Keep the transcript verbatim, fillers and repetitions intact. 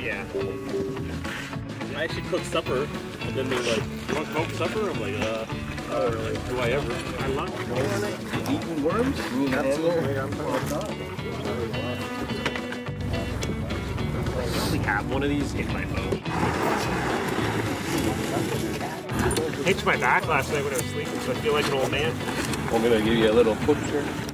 Yeah. I actually cooked supper, and then they're like, "You want to cook supper?" I'm like, "Uh, uh like, do I ever?" I love it. Eating worms? Absolutely. I only have one of these in my boat. I hitched my back last night when I was sleeping, so I feel like an old man. I'm gonna give you a little picture.